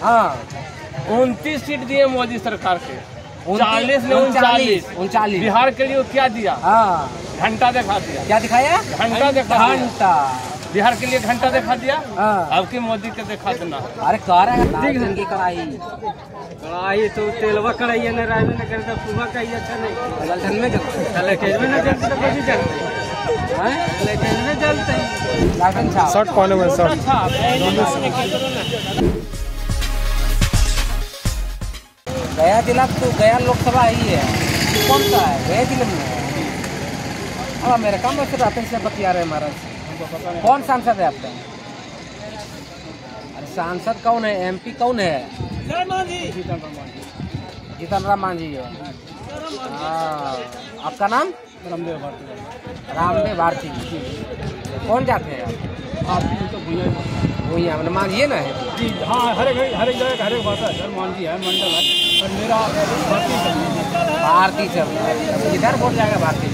हाँ 29 सीट दिए मोदी सरकार के, 40 ने 39। बिहार के लिए क्या दिया? हाँ घंटा दिखा दिया। क्या दिखाया? घंटा दिखा दिया। घंटा बिहार के लिए घंटा दिखा दिया। हाँ। अब की मोदी के दिखा देना। अरे कह रहे हैं की कढ़ाई तो तेलवा कढ़ाई न राय में न करता सुबह का ही अच्छा नहीं जलधन में चले में न चलते तो कभी चलते लेकिन में चलते शॉर्ट कौन है शॉर्ट गया जिला तो गया लोकसभा ही है, कौन सा है? गया जिले में। अब मेरे काम में रहते हैं बतिया रहे महाराज। कौन सांसद है आपका? अरे सांसद कौन है? MP कौन है? जीतन राम मांझी है। आपका नाम? रामदेव भारती। कौन जाते हैं आप? भूया मैंने मांझिए ना है जी। हाँ हर एक जगह हर एक भाषा है। मांझी है, मंडल है, और मेरा भारती चल रहा है। किधर वोट जाएगा? भारती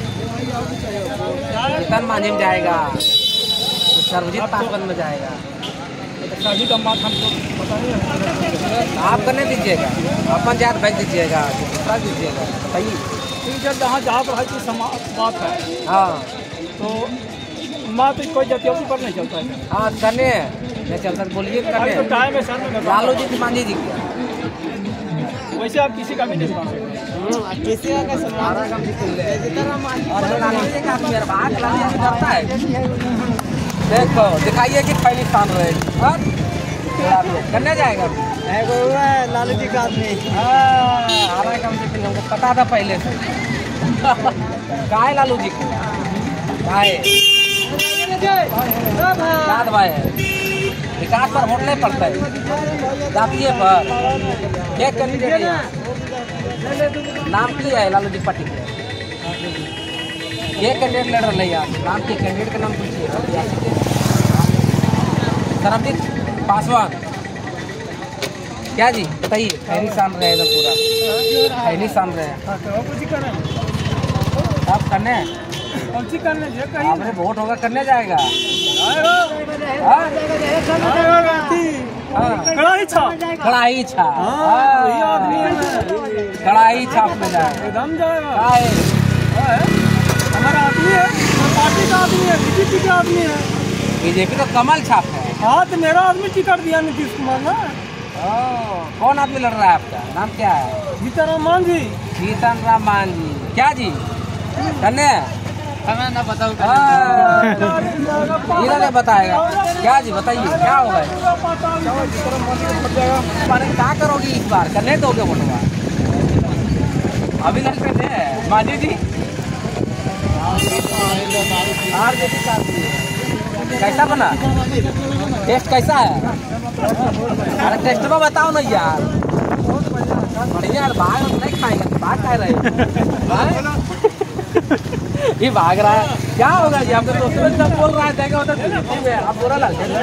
जीतन मांझी में जाएगा, सर्वजीत पासवान में जाएगा। शादी का बात हमको पता नहीं है। आप करने दीजिएगा, अपन जात भेज दीजिएगा, दूसरा दीजिएगा, बताइए। जहाँ पर हर चीज बात है। हाँ तो माँ तो कोई जातियों पर नहीं चलता है। हाँ करने नहीं चलता बोलिए करने। तो टाइम है सर में लालू जी की मांझी जी की। वैसे आप किसी का भी नहीं सुना सकते। किसी का कैसे करता है। देखो दिखाइए कि पहली स्थान रहेगी। करने जाएगा लालू जी का आदमी। हमको पता था पहले से। का है लालू जी को? याद भाई है, विकास पर वोट नहीं पड़ता है, जातीय पर। क्या कैंडिडेट है? नाम की है लालू जी पार्टी के? ये कैंडिडेट लड़ रहे यार, नाम के कैंडिडेट का नाम पूछिए। सर्वजीत पासवान। क्या जी बताइए? खैनी सान रहे हैं पूरा, खैनी सान रहे हैं। आप करने आपने वोट होगा, करने जाएगा। कढ़ाई छाप में जाएगा। एकदम जाएगा। हमारा आदमी है, पार्टी का आदमी है, बीजेपी का आदमी है। बीजेपी तो कमल छाप है। हाँ तो मेरा आदमी टिकट दिया नीतीश कुमार ना। कौन आदमी लड़ रहा है आपका? नाम क्या है? जीतन राम मांझी। जीतन राम मांझी। क्या जी करने? हमें ना बताओ। इन्होंने बताएगा। क्या जी बताइए क्या होगा? क्या करोगी इस बार? करने दोगे वोटवा? अभी लड़ करने मांझी जी। कैसा बना? टेस्ट कैसा है? अरे टेस्ट में बताओ ना यार। बढ़िया भाग नहीं खाएगा, भाग खा रहे ये भाग रहा है। क्या होगा जी? आपके दोस्तों सब बोल रहा है जाएगा उधर बीजेपी में, आप बुरा लग जाएगा।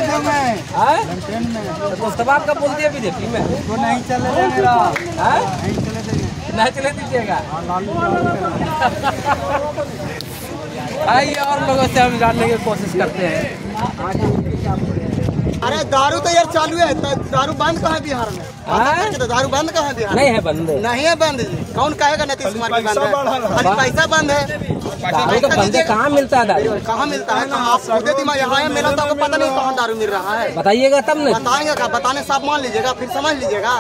दोस्तों आपका बोल दिया बीजेपी में वो नहीं चलेगा मेरा। नहीं चले दीजिएगा। आइए और लोगों से हम जानने की कोशिश करते हैं। अरे दारू तो यार चालू है, दारू बंद कहाँ है बिहार में? दारू बंद कहाँ है बिहार? नहीं है बंद। नहीं है बंद। कौन कहेगा नीतीश कुमार की बंद है? पैसा बंद है। दारू तो बंद है। कहाँ मिलता है दारू? कहाँ मिलता है? आप खुद दिमाग यहाँ है, मेरा तो आपको पता नहीं कहाँ दारू मिल रहा है। बताइएगा तब नहीं। बताएंगे क्या? बताने सब मान लीजिएगा, फिर समझ लीजिएगा।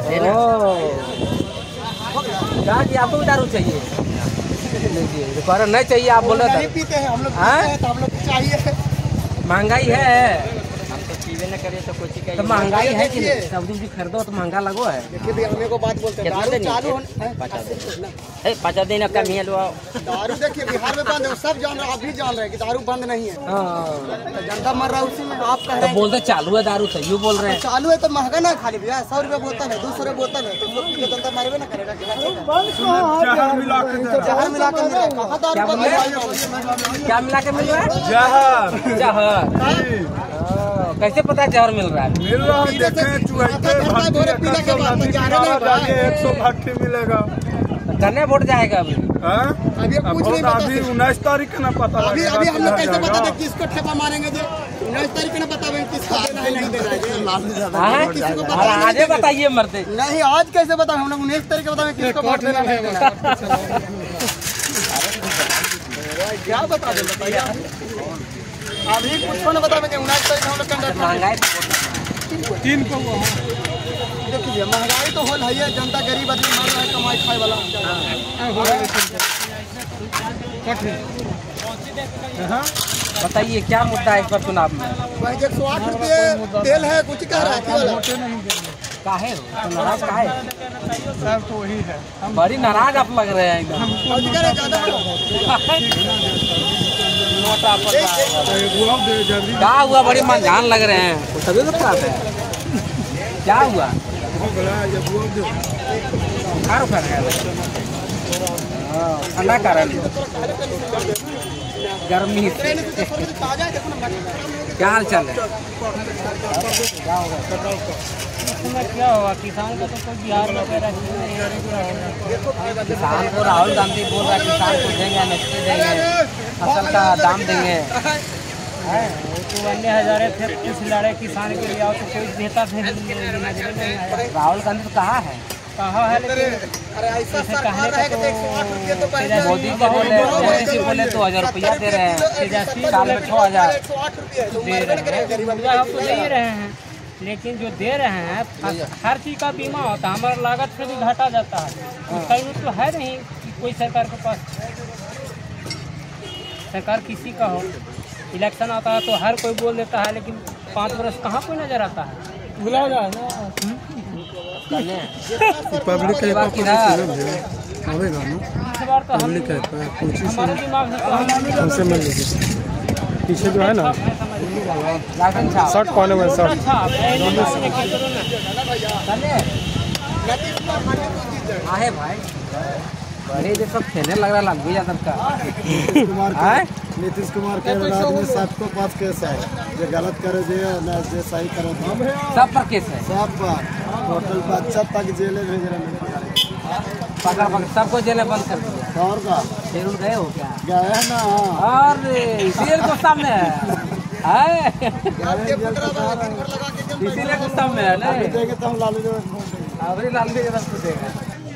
क्या जी आपको भी दारू चाहिए? नहीं चाहिए आप बोल रहे नहीं पीते हैं हम लोग, तो हम लोग चाहिए। महंगाई है, हम तो पीवे न करिए तो कुछ तो महंगाई है कि नहीं? सब्जी खरीदो तो महंगा लगो है। देखिए हमें को बात बोलते हैं, दारू चालू होने 5 दिन कम ही लो। दारू देखिए बिहार में बंद है, सब जान रहे, आप भी जान रहे हैं कि दारू बंद नहीं है। जनता मर रहा है उसी में। आप कह रहे हैं बोलते चालू है दारू, तो यू बोल रहे हैं चालू है तो महंगा ना खाली भैया। 100 रुपये बोतल है, 200 रुपये बोतल है, तो जनता मरवे ना करेगा। जहर मिला के मिल रहा है। कहाँ दारू बंद है? क्या मिला के मिल रहा है? जहर। कैसे पता है जहर मिल रहा है? मिल रहा है, मिलेगा। करने वोट जाएगा अभी? अभी 19 तारीख का ना पता। अभी हम लोग कैसे बता दें किसको ठेपा मारेंगे? 19 तारीख को ना बतावे किसको देना है नहीं देना है किसी को और आगे बताइए मरते नहीं आज कैसे बताओ हम लोग 19 तारीख को बतावे किसको वोट देना है क्या बता दे बताइए अभी कुछ को ना बतावे 19 तारीख हम लोग कंडक्ट महंगाई 3 को देखिए महंगाई तो होल है जनता गरीब आदमी मर रहा है कमाई खाए वाला बताइए क्या मुद्दा है इस पर चुनाव में? भाई 108 रुपये तेल है कुछ कह रहा है काहे हो तो नाराज काहे? सब तो वही है। बड़ी नाराज आप लग रहे हैं एकदम। मोटा पतला क्या हुआ? बड़ी मनजान लग रहे हैं। सभी लोग बात है क्या हुआ? ठंडा कारण गर्मी से क्या हाल चाल है? क्या होगा किसान का तो कोई बिहार में किसान को राहुल गांधी बोल रहा है किसान को देंगे एमएसपी देंगे फसल का दाम देंगे। वो तो अन्य हजारे थे कुछ लड़े किसान के लिए और तो कोई नेता थे राहुल गांधी तो कहा है लेकिन मोदी जी बोले 2000 रुपया दे रहे हैं साल में 6000 दे रहे हैं लेकिन जो दे रहे हैं हर चीज का बीमा होता है हमारा लागत से भी घटा जाता है कहीं तो है नहीं कि कोई सरकार के पास सरकार किसी का हो इलेक्शन आता है तो हर कोई बोल देता है लेकिन 5 वर्ष कहाँ कोई नजर आता है भुला हो जाए पब्लिक ना हमारे दिमाग से हमसे मिल लीजिए पीछे जो है ना शर्ट पहने हुए शर्ट आहे भाई बड़े जो सब खेलने लग रहा लालू यादव का नीतीश कुमार के राज्य में 705 केस है जो गलत करे जो सही करे सब पर केस है सब पर टोटल बच्चा तक जेल भेज रहे पकड़ सबको जेल बंद कर दिया और का फिर गए हो क्या? गए ना अरे इसीलिए गुस्सा में है इसीलिए गुस्सा में है ना देंगे तो हम लालू जो अभी लालू यादव को देगा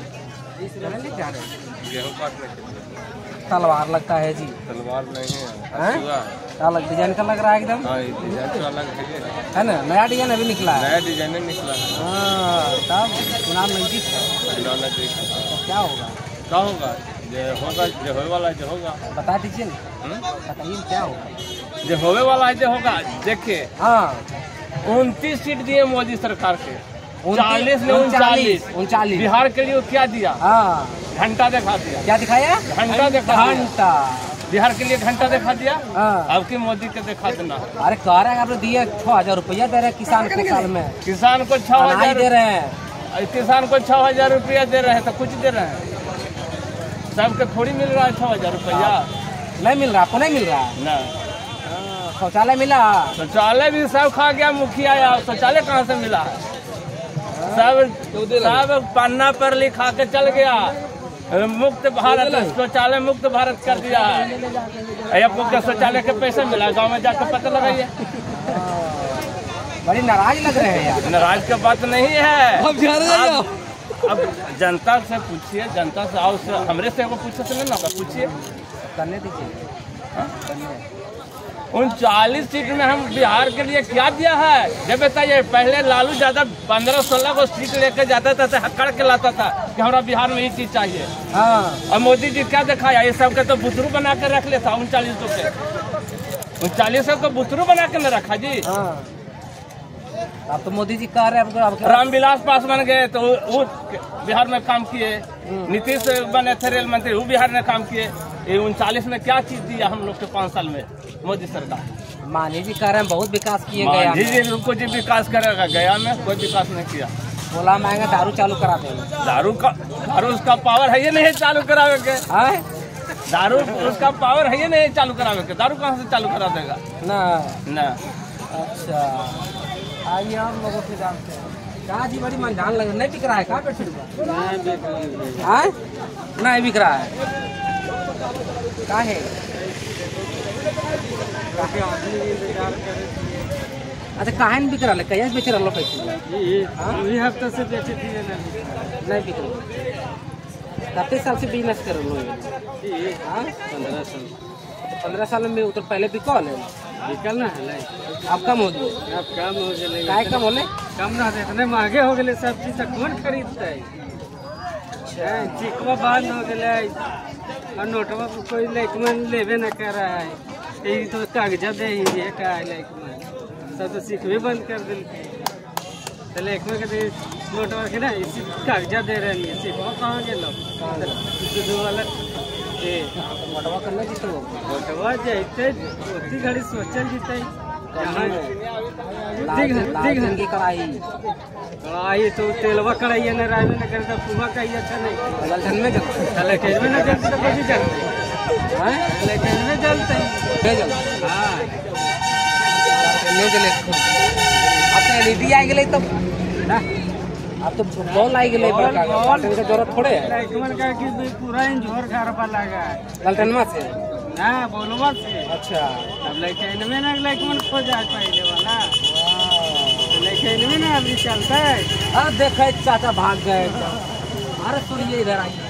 तलवार लगता है जी तलवार नहीं है अलग डिजाइन का लग रहा है एकदम है ना नया डिजाइन अभी निकला है नया डिजाइन निकला है तब चुनाव नजदीक है क्या होगा क्या होगा जो होगा जो होने वाला है जो होगा बता दीजिए ना बताइए क्या होगा जो होने वाला है जो होगा देखिए हाँ 29 सीट दिए मोदी सरकार के 40 ने 39 बिहार के लिए क्या दिया हाँ घंटा दिखा दिया क्या दिखाया घंटा दिखा घंटा बिहार के लिए घंटा दिखा दिया हाँ अब की मोदी के दिखा देना अरे कह रहे हैं आपने दिए 6000 रुपया दे रहे हैं किसान को साल में किसान को 6000 दे रहे हैं किसान को 6000 रुपया दे रहे हैं तो कुछ दे रहे हैं सबके थोड़ी मिल रहा है 6000 रुपया नहीं मिल रहा आपको नहीं मिल रहा ना शौचालय मिला शौचालय भी सब खा गया मुखिया या शौचालय कहाँ से मिला सब पन्ना पर लिखा के चल गया मुक्त भारत शौचालय मुक्त भारत कर दिया है आपको क्या शौचालय के पैसे मिला गांव में जाकर पता लगाइए बड़ी नाराज लग रहे हैं यार नाराज की बात नहीं है अब जनता से पूछिए जनता से आओ हमरे से पूछे से नहीं ना पूछिए करने दीजिए 39 सीट में हम बिहार के लिए क्या दिया है जब बताइए पहले लालू यादव 15-16 को सीट लेकर जाता था हकड़ के लाता था कि हमारा बिहार में ये चीज चाहिए हाँ और मोदी जी क्या दिखाया ये सब के तो बुतरू बना कर रख लेता 39 के 39 को बुतरू बना के न रखा जी हाँ अब तो मोदी जी कह रहे हैं रामविलास पासवान गए तो वो बिहार में काम किए नीतीश बने थे रेल मंत्री वो बिहार में काम किए ये 39 में क्या चीज दिया हम लोग के 5 साल में मोदी सरकार मानी जी कह रहे हैं बहुत विकास किए गया जी कुछ विकास करेगा गया में कोई विकास नहीं किया बोला महंगा दारू चालू करा देंगे दारू उसका पावर है ये नहीं चालू करावे के दारू उसका पावर है ये नहीं चालू करावे के दारू कहाँ से चालू करा देगा ना अच्छा आइए हम लोगों से जानते हैं कहाँ जी बड़ी मनजान लग नहीं बिक रहा है कहाँ पे नहीं बिक रहा है काहे अच्छा काहे नहीं बिक रहा है? कहिया से बेच रहा पैसे? अभी हफ्ते से बेचे थी नहीं बिक रहा। कितने साल से बिजनेस कर रहे हो? 15 साल। 15 साल में तो पहले बिकल है? बिकल ना है अब कम हो गए? अब कम हो गए। काहे कम होले? कम ना इतने महंगे हो गए सब चीज, कौन खरीदता है? चिकवा बंद हो गया और नोटवा कोई लैकमन लेवे न कर रहा है। यही तो कागजा दे ही है का लैकमन सब तो सिखवे बंद कर दिल। तो लैकमन के नोटवा के ना इसी कागजा दे रहे हैं। सिखवा कहाँ गए लोग वाला मोटवा करना जीतो मोटवा जैते उतनी घड़ी सोचल जीते की कढ़ाई कढ़ाई तो तेलवा कढ़ाई न राय में न करता पुआ का ही अच्छा नहीं ललठन में जलता लेकिन में न जलता तो कैसे जलता है? लेकिन में जलता है हाँ नहीं जले। अब तो एलईडी आ गई तब अब तो बॉल आई गई का जरूरत थोड़े है। लैकमन का कि पूरा इंजोर घर पर लगा है ललटनमा से हाँ बोलवा से। अच्छा अब लेकिन में ना लैकमन खो जाए पहले वाला लेकिन में ना अभी चलता है। अब देखे चाचा भाग गए। अरे सुनिए इधर आइए।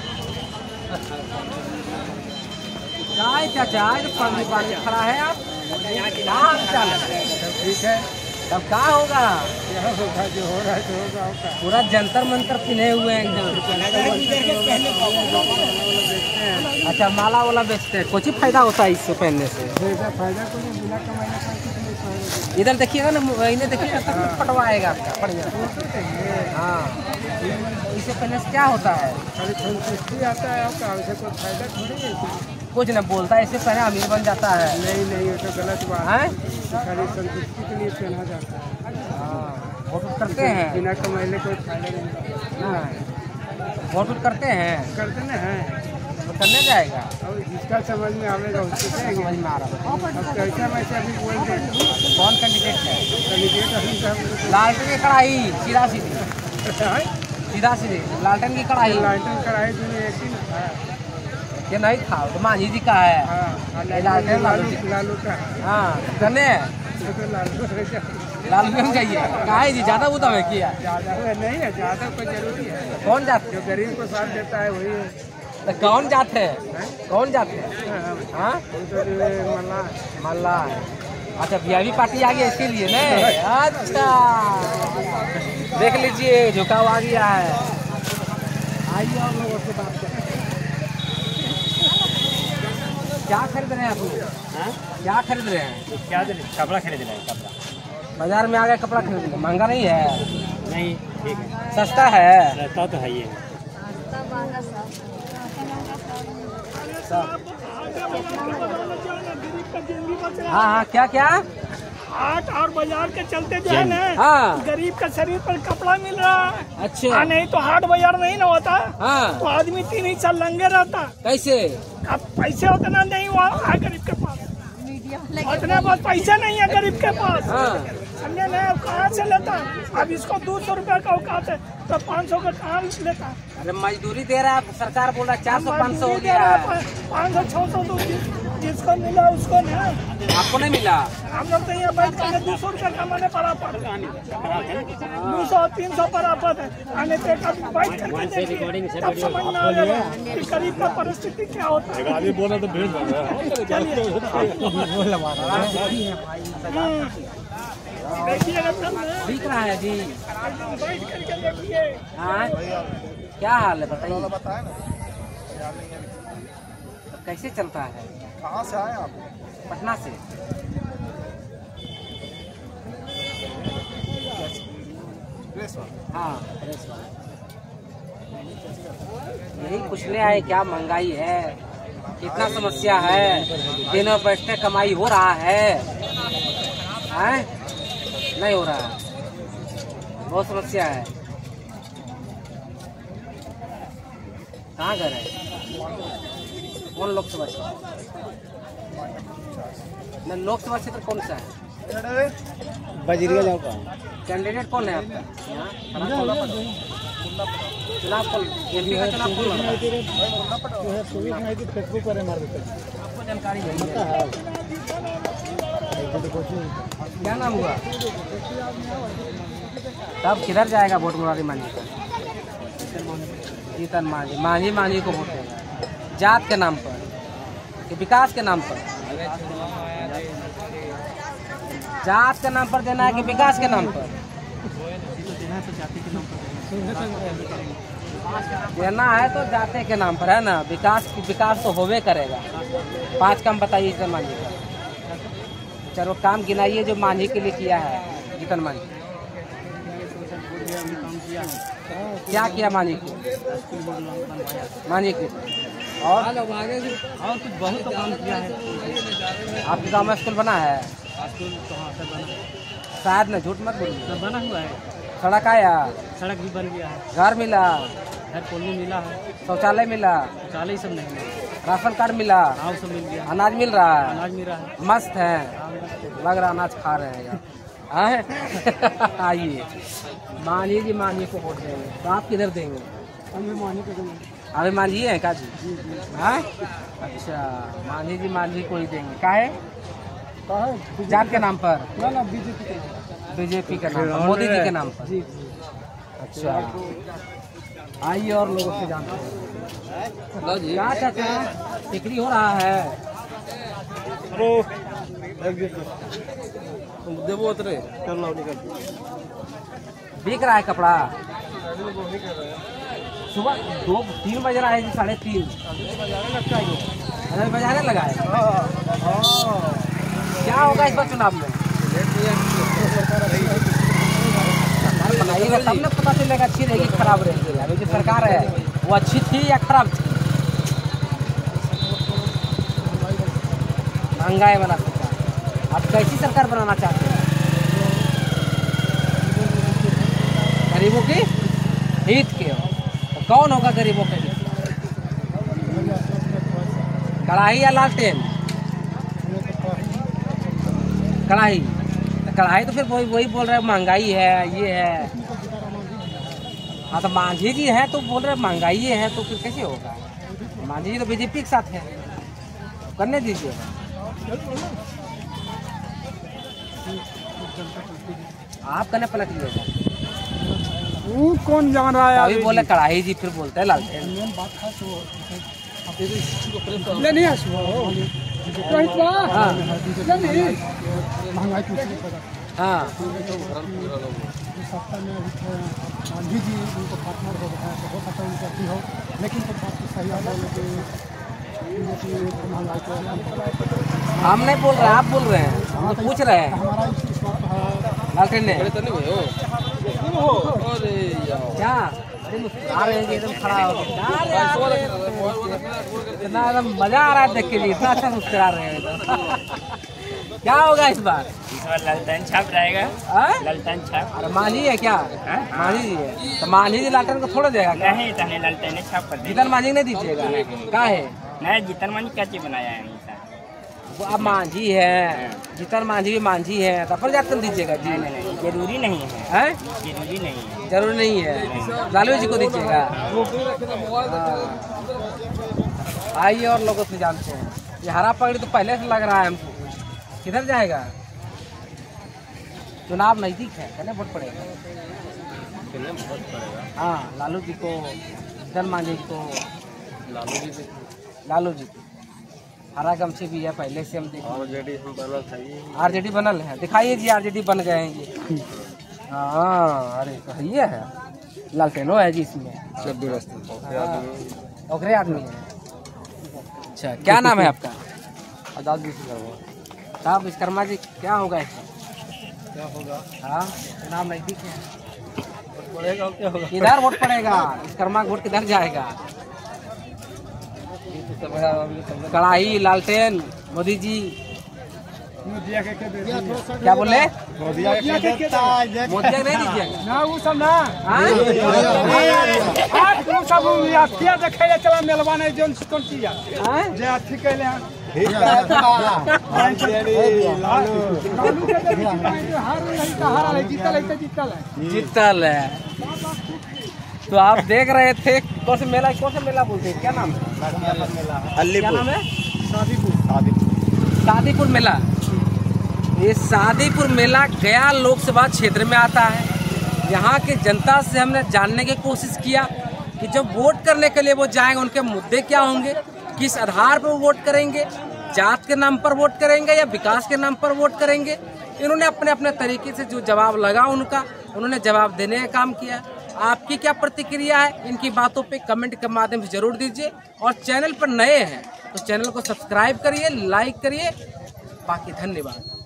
काय चाचा पानी पानी खड़ा है आप क्या हाल है? ठीक है तब क्या होगा? जो हो रहा है तो होगा। पूरा जंतर मंतर पिन्हे हुए हैं एकदम। अच्छा माला वाला बेचते हैं। कुछ ही फायदा होता है इससे पहनने से? फायदा को नहीं बिना कमाई। इधर देखिएगा ना इन्हें देखिएगा तब पटवा आएगा आपका बढ़िया। हाँ इससे पहनने से क्या होता है? अरे संतुष्टि आता है आपका, वैसे कोई फायदा थोड़ी है। कुछ न बोलता है इससे पहले अमीर बन जाता है। नहीं नहीं ये तो गलत बात है। खाली संतुष्टि के लिए पहना जाता है। हाँ वोट करते हैं बिना कमाई कोई फायदा नहीं। वोट करते हैं करते ना है तो करने जाएगा। और जिसका समझ में आवेगा उसको समझ में आ रहा है। अब कैसा वैसे अभी बोल दे कौन कैंडिडेट है? कैंडिडेट अभी सब लालटेन की कढ़ाई सीधा सीधी सीधा सीधी लालटेन की कढ़ाई। लालटेन कढ़ाई जो एक दिन था ये नहीं था तो मांझी जी का है। हाँ लालटेन लालू का हाँ करने लालू में चाहिए कहा जी ज्यादा वो है किया ज़्यादा नहीं है, ज़्यादा कोई जरूरी है। कौन जाते जो गरीब को साथ देता है वही है। तो कौन जाते हैं? कौन जाते हैं? हाँ मल्ला। अच्छा वीआईपी पार्टी आ गई इसके लिए नहीं? अच्छा देख लीजिए झुकाव आ गया है। आइए आप लोगों से बात करें। क्या खरीद रहे हैं आप लोग? क्या खरीद रहे हैं? क्या कपड़ा खरीद रहे हैं? कपड़ा बाजार में आ गए कपड़ा खरीद रहे। महंगा नहीं है? नहीं ठीक है, सस्ता है। रहता तो है ये। हाँ हाँ क्या क्या हाट और बाजार के चलते जो है ना हाँ गरीब का शरीर पर कपड़ा मिल रहा है। अच्छा नहीं तो हाट बाजार नहीं ना होता हाँ तो आदमी 3 साल लंगे रहता। कैसे? अब पैसे उतना नहीं हुआ है गरीब के पास, उतना बहुत पैसा नहीं है गरीब के पास। हाँ समझे ना? अब कहाँ से लेता? अब इसको 200 रुपया का औकात है तो 500 का कहाँ लेता? अरे मजदूरी दे रहा है सरकार, बोल रहा है 400-500 हो गया। 500-600 तो जिसको मिला उसको ना। आपको नहीं मिला? हम लोग तो यहाँ बैठ कर 200 रुपया कमाने पड़ा पड़ता 200-300 पर आपत है। आने से बैठ करके देखिए तब समझ में आ जाएगा कि गरीब का परिस्थिति क्या होता है। आगे बोला तो भेज देखिएगा तब ना, दिख रहा है जी। बैठ करके देखिए। हाँ क्या हाल है बताइए? तो कैसे चलता है? कहाँ से आए आप? पटना से। हाँ प्रेस वाला। यही पूछने आए क्या महंगाई है, कितना समस्या है, दिनों बैठने कमाई हो रहा है? नहीं हो रहा है, बहुत समस्या है। कहाँ घर है? कौन लोकसभा क्षेत्र? लोकसभा क्षेत्र कौन सा है? बजरिया जाओ। कैंडिडेट कौन है आपका? चुनाव कौन एमपी का चुनाव कौन लड़ रहा है? आपको जानकारी नहीं है? क्या नाम हुआ? तब किधर जाएगा वोट मुरारी मांझी का? जीतन मांझी, मांझी मांझी को वोट देगा जात के नाम पर कि विकास के नाम पर? जात के नाम पर देना है कि विकास के नाम पर देना है? तो जाते के नाम पर है ना, विकास तो होवे करेगा। 5 काम बताइए जीतन मांझी का। चलो काम गिनाइए जो मांझी के लिए किया है जीतन मांझी। क्या किया मांझी को? मांझी को और कुछ बहुत काम किया है। आपके गाँव में स्कूल बना है? शायद न, झूठ मत बोलिए। बना हुआ है, सड़क आया? सड़क भी बन गया है, घर मिला? घर कॉलोनी मिला है, शौचालय मिला? शौचालय सब नहीं मिला, राशन कार्ड मिला? गाँव सब मिल गया, अनाज मिल रहा है? अनाज मिल रहा है। मस्त है, लग रहा अनाज खा रहे हैं यार। आइए मांझी जी, मांझी को वोट देंगे तो आप किधर देंगे? अभी मांझी है का जी? हाँ अच्छा, मांझी जी मांझी को ही देंगे। का है जात के नाम पर? बीजेपी के नाम पर, मोदी जी के नाम पर? अच्छा आइए और लोगों से जानते हैं। क्या चाचा बिक्री हो रहा है? बिक रहा है कपड़ा? सुबह 2-3 बज रहा है जी, 3:30 अभी बजाने लगा है। क्या होगा इस बार चुनाव में? बनाइएगा तब ना पता चलेगा अच्छी रहेगी खराब रहेगी। अभी जो सरकार है वो अच्छी थी या खराब थी? महंगाई वाला सरकार। आप कैसी सरकार बनाना चाहते हैं? गरीबों की हित के तो कौन होगा गरीबों के हित? कढ़ाई या लालटेन? कढ़ाई। कढ़ाई तो फिर वही बोल रहे हैं महंगाई है, ये है। हाँ तो मांझी जी है तो बोल रहे महंगाई है, तो फिर कैसे होगा? मांझी जी तो बीजेपी के साथ है, करने दीजिए। आप कहने पलट लीजिएगा। कौन जान रहा है? अभी बोले कढ़ाई जी, फिर बोलते हैं लालटेन। नहीं हाँ गांधी जी उनको पार्टनर हो गया तो हो सकता है उनकी अच्छी हो, लेकिन तो बात तो सही है। हम नहीं बोल रहे, आप बोल रहे हैं, हम तो पूछ रहे हैं। हमारा इस बात लालटेन ने क्या अरे मुस्कुरा रहे हैं कि एकदम खड़ा हो गया। इतना एकदम मजा आ रहा है देख के जी, इतना अच्छा मुस्कुरा रहे हैं एकदम। क्या होगा इस बार? लालटेन छाप रहेगा, लालटेन छाप। अरे मांझी है क्या? मांझी जी है तो मांझी जी लालटेन को थोड़ा देगा क्या? नहीं तने लालटेन छाप कर जीतन मांझी नहीं दीजिएगा? क्या है नहीं, जीतन मांझी क्या चीज बनाया है? वो अब मांझी है, जीतन मांझी भी मांझी है तो अपन जातन दीजिएगा जी? जरूरी नहीं है, हैं? जरूरी नहीं है, जरूरी नहीं है। लालू जी को दीजिएगा। आइए और लोगों से जानते हैं। ये हरा पगड़ी तो पहले से लग रहा है हमको, किधर जाएगा? चुनाव नजदीक है, कहने वोट पड़ेगा। हाँ लालू जी को, जीतन मांझी को, लालू जी को। हरा गमछी भी है पहले से हम देखें। आरजेडी बनल है, दिखाइए जी आरजेडी बन गए हैं ये। हाँ अरे सही है, लालटेनो है जी इसमें। ओकरे आदमी है। अच्छा क्या नाम है आपका? आजाद विश्वकर्मा। साहब विश्वकर्मा जी क्या होगा इसमें? क्या होगा? हाँ चुनाव नजदीक है, पड़ेगा क्या होगा? किधर वोट पड़ेगा? विश्वकर्मा वोट किधर जाएगा? कढ़ाई, लालटेन, मोदी जी। क्या बोले? मोदी नहीं दीजिएगा ना वो सब ना आप सब देखे चला मेलवा नहीं जो कौन चीज जे अथी कैले हैं जीतल है। तो आप देख रहे थे कौन सा मेला बोलते हैं, क्या नाम है? क्या नाम है? शादीपुर मेला। ये शादीपुर मेला गया लोकसभा क्षेत्र में आता है। यहाँ की जनता से हमने जानने की कोशिश किया कि जब वोट करने के लिए वो जाएंगे उनके मुद्दे क्या होंगे, किस आधार पर वो वोट करेंगे, जात के नाम पर वोट करेंगे या विकास के नाम पर वोट करेंगे। इन्होंने अपने अपने तरीके से जो जवाब लगा उन्होंने जवाब देने का काम किया। आपकी क्या प्रतिक्रिया है इनकी बातों पे कमेंट के माध्यम से जरूर दीजिए, और चैनल पर नए हैं तो चैनल को सब्सक्राइब करिए, लाइक करिए। बाकी धन्यवाद।